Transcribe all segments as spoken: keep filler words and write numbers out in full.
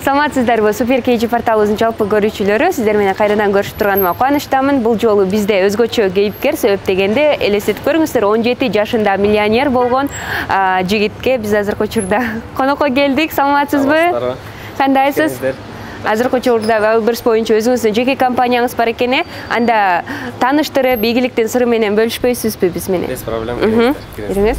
Саламатсыздарбы, Супер Кейджи порталыбыздын жалпы көрүүчүлөрү, сиздер менен кайрадан көрүшүп турганыма кубанычтамын. Бул жолу бизде өзгөчө кейипкер, себеп дегенде элестетип көрүңүздөр, он жети жашында миллионер болгон жигитке биз азыркы учурда конокко келдик. Саламатсызбы? Кандайсыз? Азыркы учурда Wildberries боюнча өзүңүздүн жеке компанияңыз бар экен, анда тааныштырып, ийгиликтин сыры менен бөлүшпөйсүзбү биз менен? Без проблем. Кириңиз.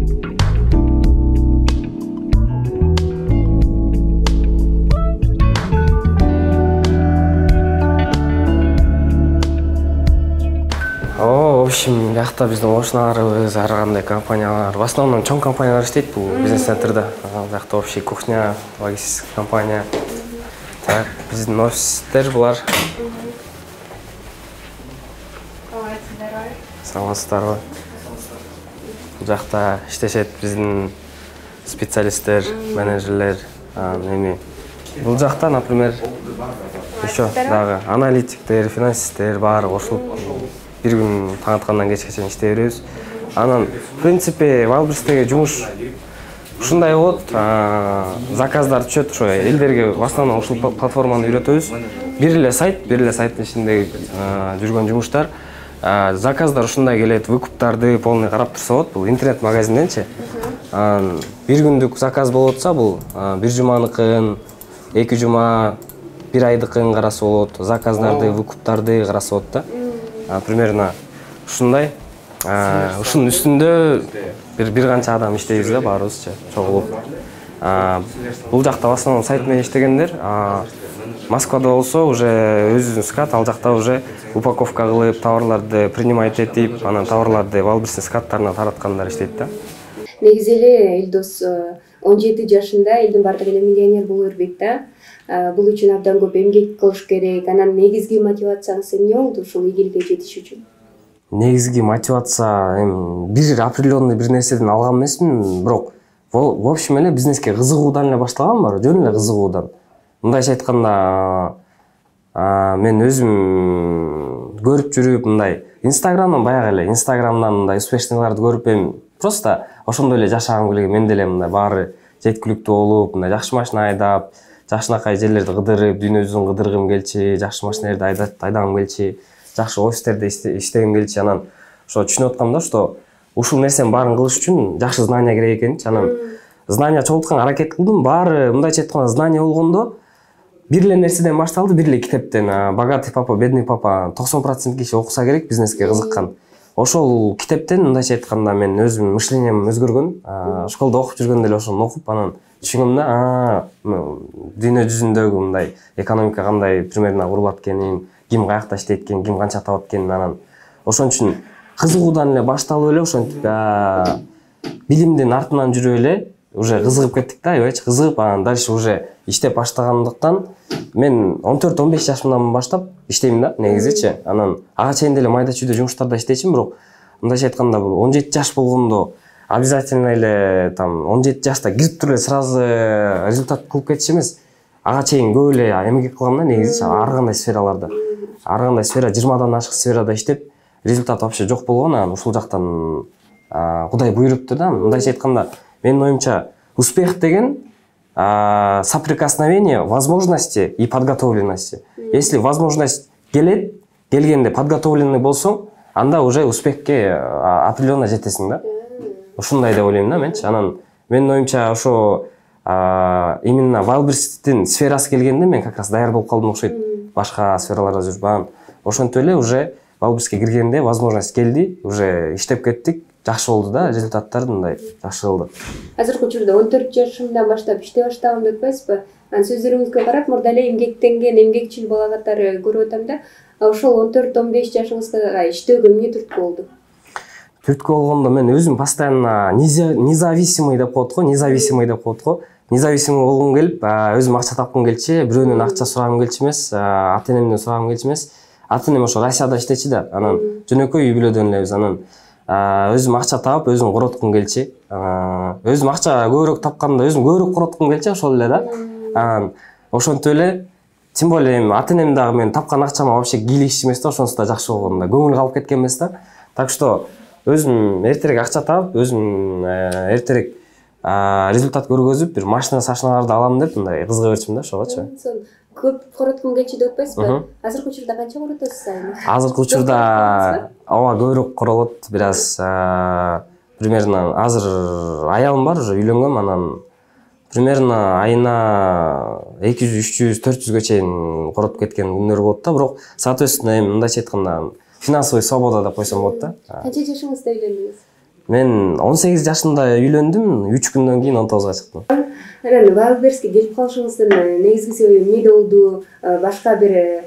В общем, жакта биздин кошуналарыбыз, ар кандай компаниялар, в основном чоң компаниялар иштейт бул бизнес-центрда. Жакта общий кухня, логистика компания. Так, биздин офистер булар. Саламатсыздарбы? Бул жакта иштешет биздин специалисттер, менеджерлер, эми. Бул жакта, например, еще дагы аналитиктер, финансисттер баары кошулуп бир күн таң аткандан кечке чейин иштей беребиз. Анан, в принципе, Wildberries'теги жумуш ушундай болот. Заказдар түшөт, ошо элдерге в основном ушул платформаны үйрөтөбүз. Бир эле сайт, бир эле сайттын ичинде жүргөн жумуштар. Заказдар ушундай келет, выкуптарды полный карап турса болот. Бул интернет-магазинденчи. Бир күндүк заказ болуп атса, бул бир жуманыкын, эки жума, бир айдыкын карасы болот. Заказдарды, выкуптарды карасы болот да. Примерно ушундай. Ушунун үстүндө бир бир канча адам иштейбиз да, баарыбызча чогулуп. Бул жакта в основном сайт менен иштегендер. Москвада болсо уже өзүнүн скат, ал жакта уже упаковка кылып, товарларды принимать этип, анан товарларды Wildberries'тин скаттарына тараткандар иштейт да. Негизи эле Элдос он жети жашында элдин баардыгы эле миллионер боло бербейт да. Бул үчүн абдан көп эмгек кылыш керек. Анан негизги мотивацияңыз эмне болду ушул ийгиликке жетиш үчүн? Негизги мотивация эми бир определенный бир нерседен алган эмесмин, бирок в общем эле бизнеске кызыгуудан эле башталган бар, жөн эле кызыгуудан. Мындайча айтканда, мен өзүм көрүп жүрүп, мындай Инстаграмдан баягы эле, Инстаграмдан мындай успешныйларды көрүп, эми просто ошондой эле жашагым келген, мен деле мындай баары жеткиликтүү болуп, мындай жакшы машина айдап, жакшынакай жерлерди кыдырып, дүйнө жүзүн кыдыргым келчи, жакшы машинелерди айдагым келчи, жакшы офистерде иштегим келчи. Анан ошо түшүнүп аткам да, что ушул нерсенин баарын кылыш үчүн жакшы знания керек экенчи. Анан знания чогултканга аракет кылдым. Баары мындайча айтканда знания болгондо бир эле нерседен башталды, бир эле китептен. Богатый папа, бедный папа токсон процент киши окуса керек, бизнеске кызыккан. Ошол китептен мындайча айтканда мен өзүм мышлением өзгөргөн. Школда окуп жүргөндө эле ошону окуп, анан түшүнгөм да, дүйнө жүзүндөгү мындай экономика кандай примерно курулат экенин, ким каякта иштейт экен, ким канча табат экенин, анан ошон үчүн кызыгуудан эле башталып эле ошентип билимдин артынан жүрүп эле уже кызыгып кеттик да, аябайчы кызыгып, анан дальше уже иштеп баштагандыктан мен он төрт он беш жашымдан баштап иштейм да, негизичи. Анан ага чейин деле майда чүйдө жумуштарда иштечимин, бирок мындайча айтканда бул он жети жаш болгондо обязательно эле там он жети жашта кирип туруп эле сразу результат кылып кетиш эмес. Ага чейин көп эле эмгек кылгам да, негизичи ар кандай сфераларда. Ар кандай сфера, жыйырмадан ашык сферада иштеп, результат вообще жок болгон. Анан ушул жактан Кудай буйрупту да. Мындайча айтканда, менин оюмча успех деген соприкосновение возможности и подготовленности. Если возможность келет, келгенде подготовленный болсоң, анда уже успехке определенно жетесиң да. Ушундай деп ойлойм да менчи. Анан менин оюмча ошо именно Wildberries'тин сферасы келгенде мен как раз даяр болуп калдым окшойт. Башка сфераларда жүрбөм. Ошентип эле уже Wildberries'ке киргенде возможность келди, уже иштеп кеттик. Жакшы болду да, результаттар мындай жакшы кылды. Азыркы учурда он төрт жашымдан баштап иштей баштаган деп атпайсызбы? Анан сөздөрүңүзгө карап, мурда эле эмгектенген, эмгекчил бала катары көрүп атам да. Ошол он төрт он беш жашыңызга иштөөгө эмне түрткү болду? Түрткү болгондо мен өзүм постоянно независимый деп коет го, независимый деп коет го. Независимый болгум келип, өзүм акча тапкым келчи, бирөөнөн акча сурагым келчи эмес, ата-энемден сурагым келчи эмес. Ата-энем ошо Россияда иштечи да. Анан жөнөкөй үй бүлөдөн элебиз. Анан өзүм акча таап, өзүм куроткум келчи. Өзүм акча көбүрөөк тапканда өзүм көбүрөөк куроткум келчи, ошол эле да. Анан ошентип эле, тем более эми ата-энем дагы мен тапкан акчама вообще кийлигиш эмес да, ошонусу да жакшы болгон да. Көңүл калып кеткен эмес да. Так что өзүм эртерээк акча таап, өзүм эртерээк результат көргөзүп бир машина сашиналарды алам деп мындай кызыга берчүмүн да ошогочу. Көп короткум келчү деп атпайсызбы? Азыркы учурда канча коротосуз айына? Азыркы учурда ооба көбүрөөк королот, бир аз примерно азыр аялым бар, уже үйлөнгөм, анан примерно айына эки жүз, үч жүз, төрт жүзгө чейин коротуп кеткен күндөр болот да, бирок соответственно эми мындайча айтканда финансовый свобода деп койсом болот да. Канча жашыңызда үйлөндүңүз? Мен он сегиз жашымда үйлөндүм, үч күндөн кийин он тогузга чыктым. Анан Wildberriesке келип калышыңыздын негизги себеби эмне болду? Башка бир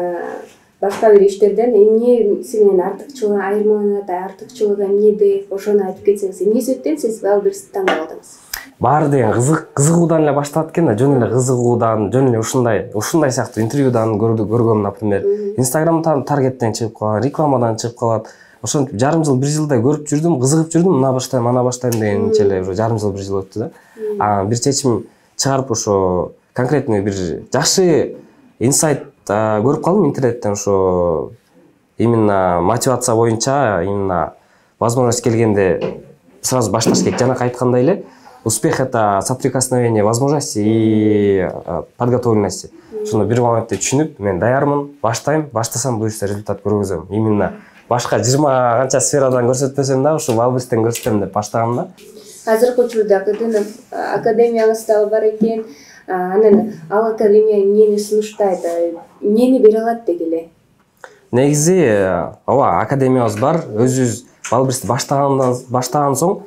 башка бир иштерден эмнеси менен артыкчылыгы айырмаланат, артыкчылыгы эмнеде? Ошону айтып кетсеңиз, эмне себептен сиз Wildberriesти тандап алдыңыз? Баары деген кызык кызыгуудан эле башталат экен да, жөн эле кызыгуудан, жөн эле ушундай, ушундай сыяктуу интервьюдан көргөм, например. Инстаграмдан таргеттен чыгып калган, рекламадан чыгып калат. Ошентип жарым жыл, бир жылдай көрүп жүрдүм, кызыгып жүрдүм, мына баштайм, ана баштайм дегенче эле уже жарым жыл, бир жыл өттү да. А бир чечим чыгарып ошо конкретный бир жакшы инсайт көрүп калдым интернеттен, ошо именно мотивация боюнча, именно возможность келгенде сразу башташ керек. Жанакы айткандай эле, успех это соприкосновение возможностей и подготовленности. Ошону бир моментте түшүнүп, мен даярмын, баштайм, баштасам буюрса результат көргөзөм. Именно башка жыйырма канча сферадан көрсөтпөсөм да, ушу Wildberries'тен көрсөтөм деп баштагам да. Азыркы учурда академияңыз дагы бар экен. Анан ал академия эмнени сунуштайт, эмнени бере алат дегиле? Негизи ооба академиябыз бар. Өзүбүз Wildberries'ти баштагандан баштаган соң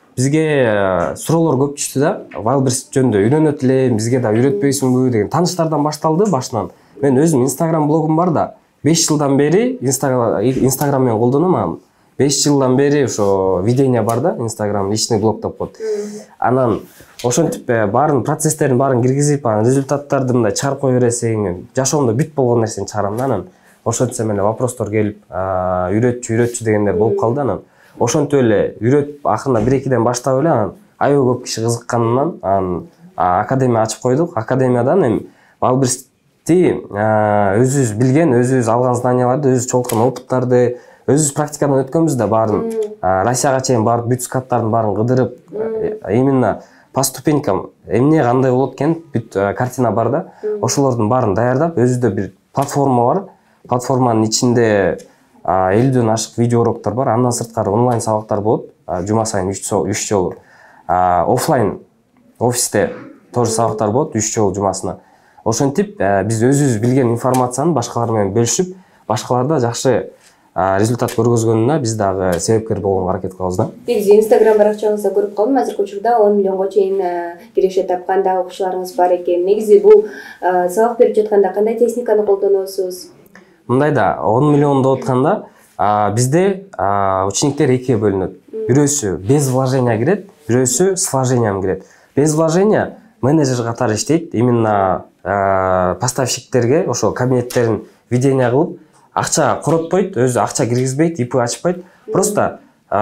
бизге суроолор көп түштү да. Wildberries жөнүндө үйрөнөт элем, бизге да үйрөтпөйсүңбү деген тааныштардан башталды башынан. Мен өзүм Instagram блогум бар да, беш жылдан бери Instagram менен колдоном. беш жылдан бери ошо видение бар да, Instagram личный блог деп коет. Анан ошентип баарын процесстерин баарын киргизип, анан результаттарды мындай чыгарып кое бересең, жашоомдо бүт болгон нерсени чыгарам да. Анан ошентсем эле вопростор келип, үйрөтчү, үйрөтчү дегендер болуп калды. Анан ошентип эле үйрөтүп, акырында бир экиден баштап эле, анан аябай көп киши кызыкканынан анан академия ачып койдук. Академиядан эми Wildberries'ти өзүбүз билген, өзүбүз алган знанияларды, өзүбүз чогулткан опыттарды, өзүбүз практикадан өткөнбүз да, баарын Россияга чейин барып, бүт скаттардын баарын кыдырып, именно по ступенькам эмне кандай болот экен, бүт картина бар да. Ошолордун баарын даярдап, өзүдө бир платформа бар. Платформанын ичинде элүүдөн ашык видео уроктор бар. Андан сырткары онлайн сабактар болот. Жума сайын үч жолу. Оффлайн офисте тоже сабактар болот үч жолу жумасына. Ошентип биз өзүбүз билген информацияны башкалар менен бөлүшүп, башкаларда жакшы результат көргөзгөнүнө биз дагы себепкер болгонго аракет кылабыз да. Негизи Instagram баракчаңызда көрүп калдым, азыркы учурда он миллионго чейин киреше тапкан да окуучуларыңыз бар экен. Негизи бул сабак берип жатканда кандай техниканы колдоносуз? Мындай да, он миллион деп атканда бизде учениктер экиге бөлүнөт. Бирөөсү без вложения кирет, бирөөсү с вложением кирет. Без вложения менеджер катары иштейт, именно поставщиктерге ошо кабинеттерин видение кылып, акча коротпойт, өзү акча киргизбейт, ИП ачпайт. Просто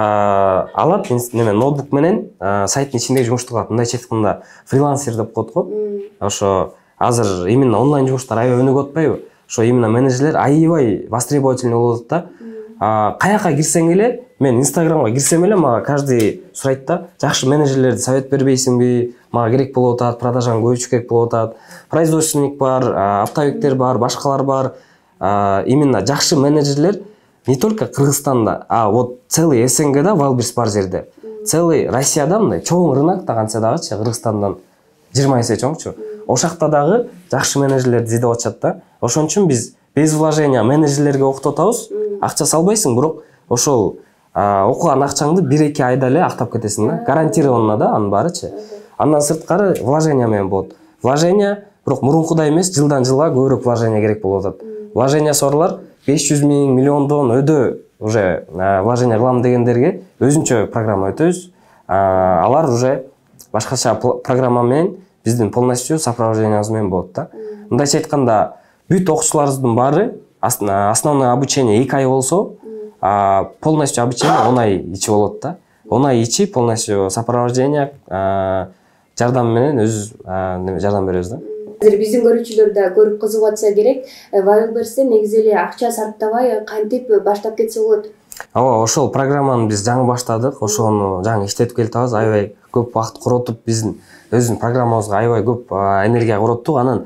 алат неме ноутбук менен сайттын ичинде жумуш кылат. Мындайча айтканда фрилансер деп коет го. Ошо азыр именно онлайн жумуштар аябай өнүгүп атпайбы? Ошо именно менеджерлер аябай востребовательный болот да. Каяка кирсең эле, мен Инстаграмга кирсем эле, мага каждый сурайт да, жакшы менеджерлерди совет бербейсиңби? Мага керек болуп атат, продажаны көбөйтүш керек болуп атат. Производственник бар, оптовиктер бар, башкалар бар. Именно жакшы менеджерлер не только Кыргызстанда, а вот целый СНГда Wildberries бар жерде. Целый Россияда мындай чоң рынок да канча дагычы, Кыргызстандан жыйырма эсе чоңчу. Ошакта дагы жакшы менеджерлерди издеп атышат да. Ошон үчүн биз без вложения менеджерлерге окутуп атабыз. Акча салбайсың, бирок ошол окуган акчаңды бир эки айда эле актап кетесиң да. Гарантированно да анын баарычы. Андан сырткары вложения менен болот. Вложения бирок мурункудай эмес, жылдан жылга көбүрөөк вложения керек болуп атат. Вложения сорлар беш жүз миң, миллиондон өдө уже вложения кылам дегендерге өзүнчө программа өтөбүз. Алар уже башкача программа менен биздин полностью сопровождениябыз менен болот да. Мындайча айтканда, бүт окуучуларыбыздын баары основное обучение эки ай болсо, полностью обучение он ай ичи болот да. он ай ичи полностью сопровождение жардам менен өз жардам беребиз да. Азыр биздин көрүүчүлөр да көрүп кызыгып атса керек, Wildberries'те негизи эле акча сарптабай кантип баштап кетсе болот? Ооба, ошол программаны биз жаңы баштадык, ошону жаңы иштетип келатабыз, аябай көп убакыт коротуп биздин өзүнүн программабызга аябай көп энергия короттук. Анан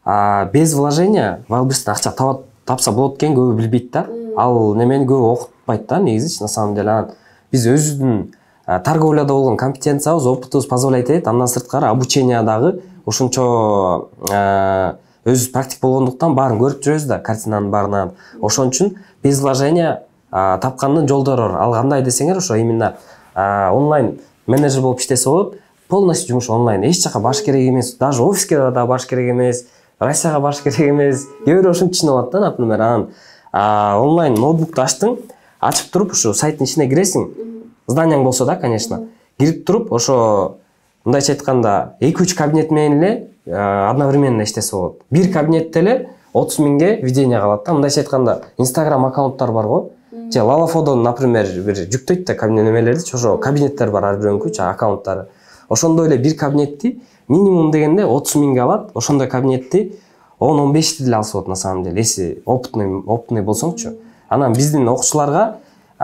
без вложения Wildberries акча тапса болот экен көбү билбейт да. Ал немени көбү окутпайт да негизи на самом деле. Анан биз өзүбүздүн торговляда болгон компетенциябыз, опытыбыз позволяет этет. Андан сырткары обучение дагы ошончо өзүбүз практик болгондуктан баарын көрүп жүрөбүз да, картинанын баарынан. Ошон үчүн без вложения тапкандын жолдору бар. Ал кандай десеңер, ошо именно онлайн менеджер болуп иштесе болот. Полностью жумуш онлайн. Эч жака баш керек эмес. Даже офиске да баш керек эмес. Россияга баш керек эмес. Кээ бирөө ушинтип түшүнүп алат да, например. Анан онлайн ноутбукту ачтың, ачып туруп ушу сайттын ичине киресиң. Зданияң болсо да, конечно. Кирип туруп, ошо мындайча айтканда эки үч кабинет менен эле одновременно иштесе болот. Бир кабинетте эле отуз миңге ведение калат да. Мындайча айтканда Instagram аккаунттар бар го. Же Lalafo'дон, например, бир жүктөйт да кабинет немелерди, ошо кабинеттер бар ар бирөөнүкү, аккаунттары. Ошондой эле бир кабинетти минимум дегенде отуз миңге алат. Ошондой кабинетти он он бешти деле алса болот на самом деле, если опытный опытный болсоңчу. Анан биздин окуучуларга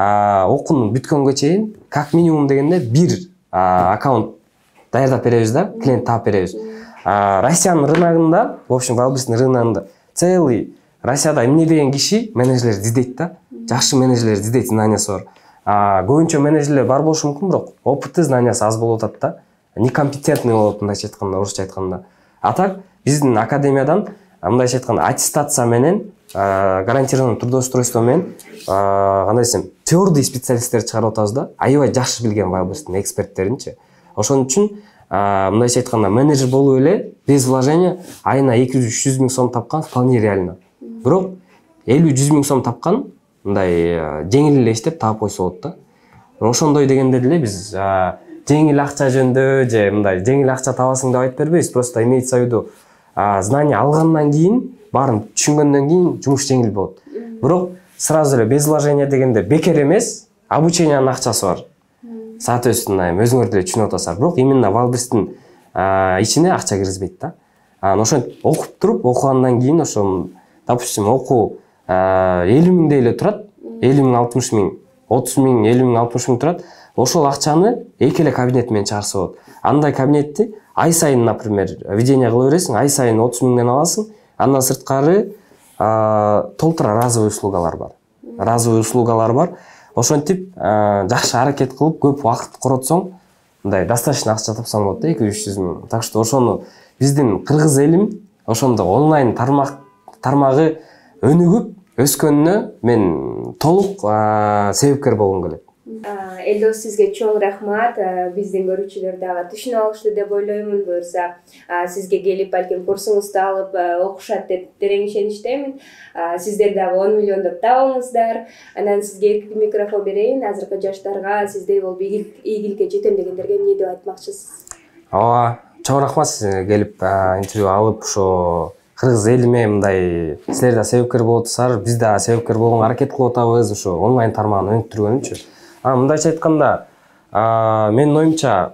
окуун бүткөнгө чейин как минимум дегенде бир аккаунт даярдап беребиз да, клиент таап беребиз. Россиянын рыногунда, в общем, Wildberries'in рыногунда целый Россияда эмне деген киши менеджерлер издейт да. Жакшы менеджерлер издейт, знаниясы бар. Көбүнчө менеджерлер бар болушу мүмкүн, бирок опыты, знаниясы аз болуп атат да. Некомпетентный болот, мындайча айтканда, орусча айтканда. А так биздин академиядан мындайча айтканда аттестация менен, гарантированный трудоустройство менен, кандай десем, твердый специалисттер чыгарып атабыз да. Аябай жакшы билген Wildberries'in эксперттеринчи. Ошон үчүн мындайча айтканда менеджер болуп эле без вложения айына эки жүз үч жүз миң сом тапкан вполне реально. Бирок элүү жүз миң сом тапкан мындай жеңил эле иштеп таап койсо болот да. Ошондой дегенде деле биз жеңил акча жөндө же мындай жеңил акча табасың деп айтып бербейбиз. Просто имеется в виду знание алгандан кийин, баарын түшүнгөндөн кийин жумуш жеңил болот. Бирок сразу эле без вложения дегенде бекер эмес, обучениянын акчасы бар. Соответственно, өзүңөр деле түшүнүп атасыздар. Бирок именно Wildberries'in ичине акча киргизбейт да. Анан ошентип окуп туруп, окугандан кийин ошо, допустим, окуу элүү миңдей эле турат. элүү миң, алтымыш миң, отуз миң, элүү миң, алтымыш миң турат. Ошол акчаны эки эле кабинет менен чыгарса болот. Андай кабинетти ай сайын, например, ведение кыла бересиң, ай сайын отуз миңден аласың. Андан сырткары толтура разовый услугалар бар. Разовый услугалар бар. Ошентип жакшы аракет кылып, көп убакыт коротсоң, мындай достаточно акча тапсаң болот да, эки жүз жүз миң. Так что ошону биздин кыргыз элим ошондо онлайн тармак тармагы өнүгүп өскөнүнө мен толук себепкер болгум келет. Элдос, сизге чоң рахмат. Биздин көрүүчүлөр дагы түшүнүп алышты деп ойлоймун. Буюрса сизге келип, балким курсуңузду алып окушат деп терең ишеништемин. Сиздер дагы он миллиондоп табыңыздар. Анан сизге микрофон берейин. Азыркы жаштарга сиздей болуп ийгиликке жетем дегендерге эмне деп айтмакчысыз? Ооба, чоң рахмат сизге келип интервью алып, ошо кыргыз элиме мындай силер да себепкер болуп атасыздар, биз да себепкер болгонго аракет кылып атабыз, ошо онлайн тармагын өнүктүргөнүчү. А мындайча айтканда, менин оюмча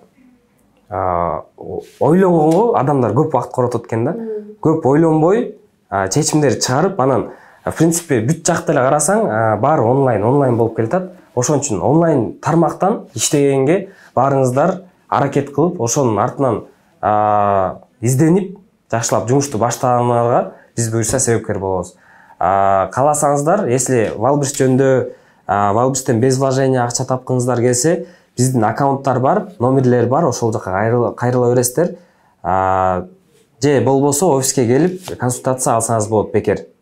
ойлонгонго адамдар көп убакыт коротот экен да. Көп ойлонбой чечимдерди чыгарып, анан в принципе бүт жакты эле карасаң, баары онлайн, онлайн болуп келатат. Ошон үчүн онлайн тармактан иштегенге баарыңыздар аракет кылып, ошонун артынан изденип, жакшылап жумушту баштагандарга биз буюрса себепкер болобуз. Кааласаңыздар, если Wildberries жөнүндө Wildberries'тен без вложения акча тапкыңыздар келсе, биздин аккаунттар бар, номерлер бар, ошол жака кайрыла бересиздер. Же болбосо офиске келип консультация алсаңыз болот, бекер.